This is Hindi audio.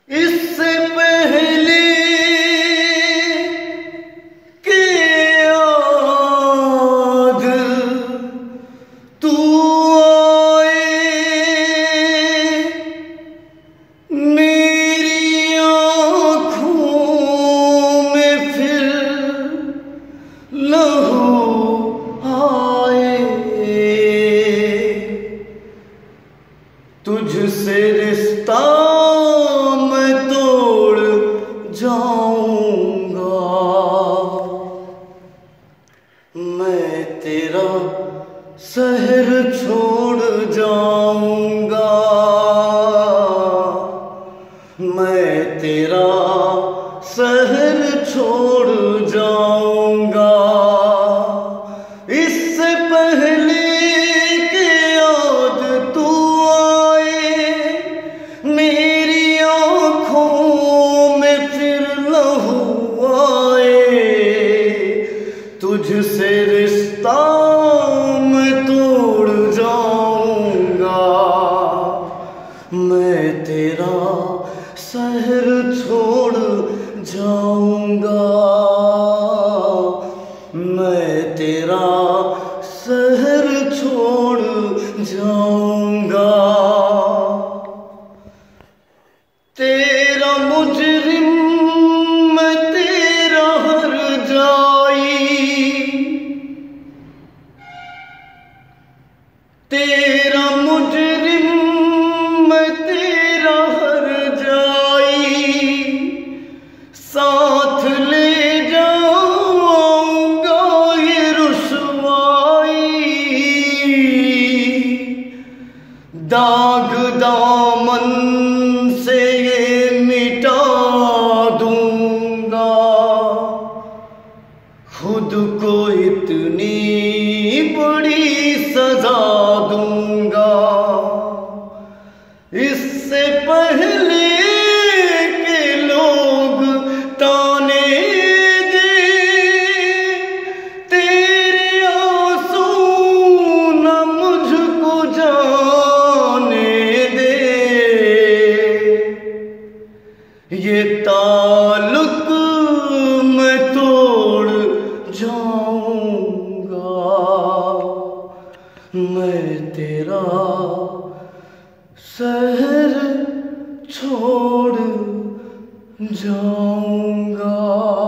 इससे पहले कि याद तू आए, मेरी आँखों में फिर लहू आए। तुझसे रिश्ता मैं तोड़ जाऊंगा, मैं तेरा शहर छोड़ जाऊंगा, मैं तेरा शहर छोड़ जाऊंगा। इससे पहले कि याद तू आए, मेरी आँखों में फिर लहू आए। तुझसे रिश्ता मैं तोड़ जाऊंगा, मैं तेरा शहर छोड़ जाऊंगा, मैं तेरा शहर छोड़ जाऊंगा। तेरा मुजरिम मैं तेरा हर जाई, तेरा मुजरिम मैं तेरा हर जाई। साथ ले जाऊंगा ये रुसवाई, दाग दामन से ये मिटा दूंगा, खुद को इतनी बड़ी सजा दूंगा। इससे पहले के लोग ताने दे, तेरे आंसू न मुझको जाने दे। ये ताल्लुक मैं तोड़ जाऊंगा, मैं तेरा शहर छोड़ जाऊंगा।